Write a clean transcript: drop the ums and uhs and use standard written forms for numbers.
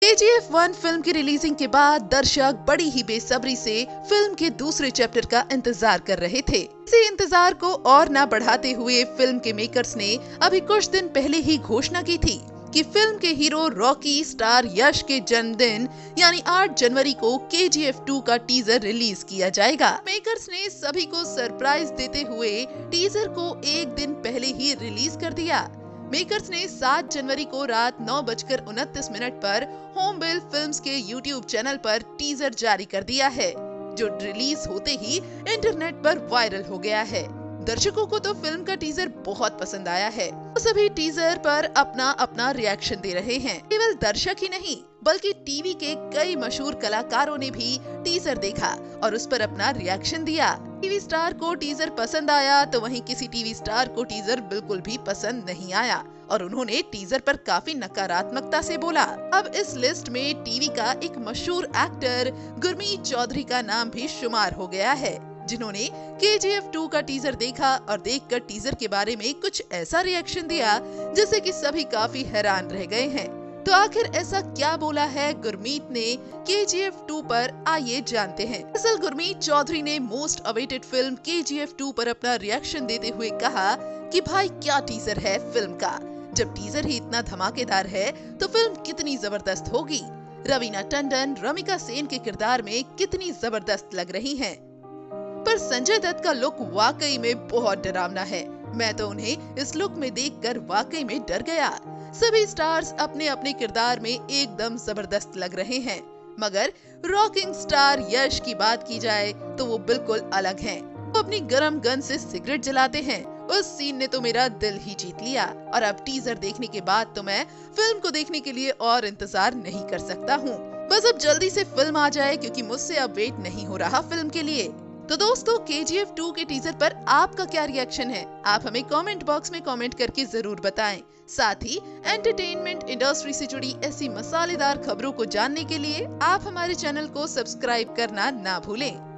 KGF 1 film की releasing के बाद दर्शक बड़ी ही बेसब्री से फिल्म के दूसरे चैप्टर का इंतजार कर रहे थे। इसी इंतजार को और न बढ़ाते हुए फिल्म के मेकर्स ने अभी कुछ दिन पहले ही घोषणा की थी कि फिल्म के हीरो रॉकी स्टार यश के जन्मदिन यानी 8 जनवरी को KGF 2 का टीजर रिलीज किया जाएगा। मेकर्स ने सभी को सरप्राइज देते हुए टीजर को एक दिन पहले ही रिलीज कर दिया। मेकर्स ने 7 जनवरी को रात 9:29 पर होम बिल फिल्म्स के YouTube चैनल पर टीजर जारी कर दिया है, जो रिलीज होते ही इंटरनेट पर वायरल हो गया है। दर्शकों को तो फिल्म का टीजर बहुत पसंद आया है, तो सभी टीजर पर अपना अपना रिएक्शन दे रहे हैं। केवल दर्शक ही नहीं बल्कि टीवी के कई मशहूर कलाकारों ने भी टीजर देखा और उस पर अपना रिएक्शन दिया। टीवी स्टार को टीजर पसंद आया तो वहीं किसी टीवी स्टार को टीजर बिल्कुल भी पसंद नहीं आया और उन्होंने टीजर पर काफी नकारात्मकता से बोला। अब इस लिस्ट में टीवी का एक मशहूर एक्टर गुरमीत चौधरी का नाम भी शुमार हो गया है, जिन्होंने KGF 2 का टीजर देखा और देखकर टीजर के बारे में कुछ ऐसा रिएक्शन दिया जिससे कि सभी काफी हैरान रह गए हैं। तो आखिर ऐसा क्या बोला है गुरमीत ने KGF 2 पर, आइए जानते हैं। दरअसल गुरमीत चौधरी ने मोस्ट अवेटेड फिल्म KGF 2 पर अपना रिएक्शन देते हुए कहा कि भाई क्या टीजर है फिल्म का। जब टीजर ही इतना धमाकेदार है तो फिल्म कितनी जबरदस्त होगी। रवीना टंडन रमिका सेन के किरदार में कितनी जबरदस्त लग रही हैं। पर संजय दत्त का लुक वाकई में बहुत डरावना है। मैं तो उन्हें इस लुक में देखकर वाकई में डर गया। सभी स्टार्स अपने अपने किरदार में एकदम जबरदस्त लग रहे हैं, मगर रॉकिंग स्टार यश की बात की जाए तो वो बिल्कुल अलग हैं। वो अपनी गरम गन से सिगरेट जलाते हैं। उस सीन ने तो मेरा दिल ही जीत लिया और अब टीजर देखने के बाद तो मैं फिल्म को देखने के लिए और इंतजार नहीं कर सकता हूँ। बस अब जल्दी से फिल्म आ जाए क्योंकि मुझसे अब वेट नहीं हो रहा फिल्म के लिए। तो दोस्तों KGF 2 के टीजर पर आपका क्या रिएक्शन है, आप हमें कमेंट बॉक्स में कमेंट करके जरूर बताएं। साथ ही एंटरटेनमेंट इंडस्ट्री से जुड़ी ऐसी मसालेदार खबरों को जानने के लिए आप हमारे चैनल को सब्सक्राइब करना ना भूलें।